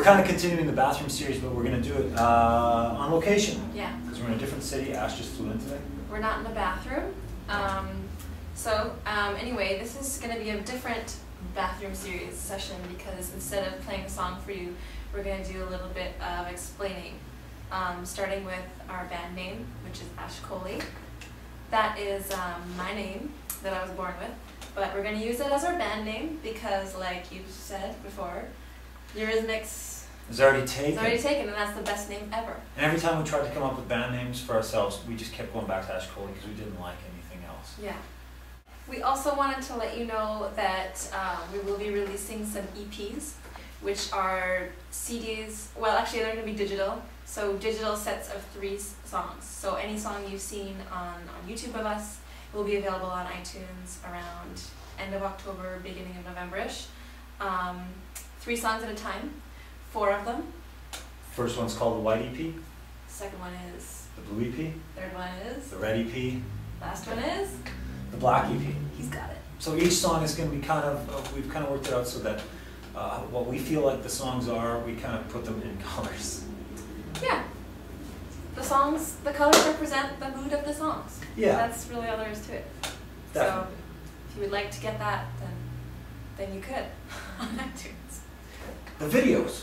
kind of continuing the bathroom series, but we're going to do it on location. Yeah. Because we're in a different city. Ash just flew in today. We're not in the bathroom. Anyway, this is going to be a different bathroom series session because instead of playing a song for you, we're going to do a little bit of explaining. Starting with our band name, which is Ash Koley. That is my name that I was born with, but we're going to use it as our band name because, like you said before, Eurythmics is already taken. It's already taken, and that's the best name ever. And every time we tried to come up with band names for ourselves, we just kept going back to Ash Koley because we didn't like anything else. Yeah. We also wanted to let you know that we will be releasing some EPs, which are CDs. Well, actually, they're going to be digital. So digital sets of 3 songs. So any song you've seen on YouTube of us will be available on iTunes around end of October, beginning of November-ish. 3 songs at a time, 4 of them. First one's called the White EP. Second one is the Blue EP. Third one is the Red EP. Last one is the Black EP. He's got it. So each song is going to be kind of, we've kind of worked it out so that what we feel like the songs are, we kind of put them in colors. Yeah. The songs, the colors represent the mood of the songs. Yeah. That's really all there is to it. Definitely. So if you would like to get that, then you could on iTunes. The videos.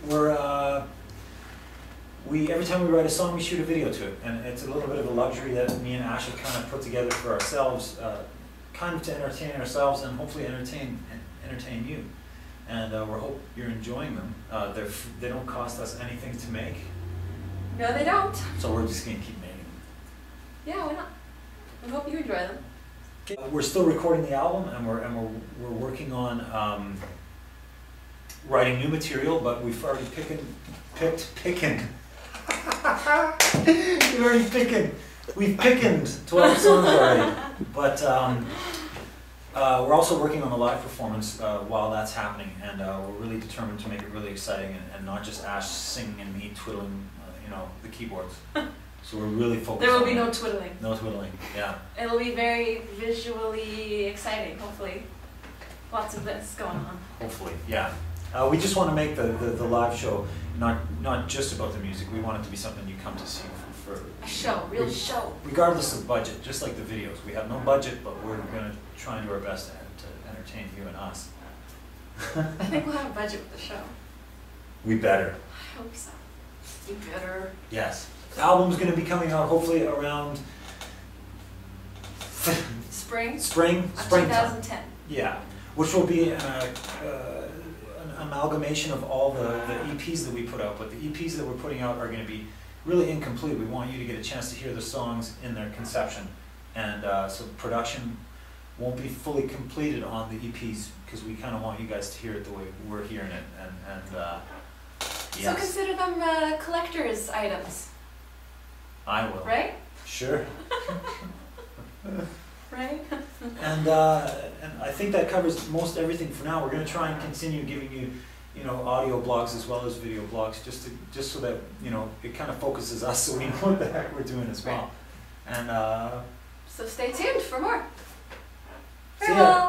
Every time we write a song, we shoot a video to it. And it's a little bit of a luxury that me and Ash have kind of put together for ourselves, kind of to entertain ourselves and hopefully entertain you. And we hope you're enjoying them. They don't cost us anything to make. No, they don't. So we're just going to keep making them. Yeah, why not? We hope you enjoy them. We're still recording the album, and we're working on writing new material, but we've already We've pickened 12 songs already. But we're also working on the live performance while that's happening, and we're really determined to make it really exciting and not just Ash singing and me twiddling, the keyboards. So we're really focused. There will be no twiddling. No twiddling. Yeah. It'll be very visually exciting. Hopefully, lots of this going on. Hopefully, yeah. We just want to make the live show not just about the music. We want it to be something you come to see for a show, real show. Regardless of budget, just like the videos. We have no budget, but we're going to try and do our best to entertain you and us. I think we'll have a budget with the show. We better. I hope so. You better. Yes. The album's going to be coming out hopefully around spring. Spring 2010. Yeah, which will be an amalgamation of all the EPs that we put out. But the EPs that we're putting out are going to be really incomplete. We want you to get a chance to hear the songs in their conception, and so production won't be fully completed on the EPs because we kind of want you guys to hear it the way we're hearing it. Yes. So consider them collector's items. I will. Right? Sure. Right? And I think that covers most everything for now. We're going to try and continue giving you, audio blogs as well as video blogs, just so that it kind of focuses us, so we know what the heck we're doing as well. Right. And so stay tuned for more. See ya.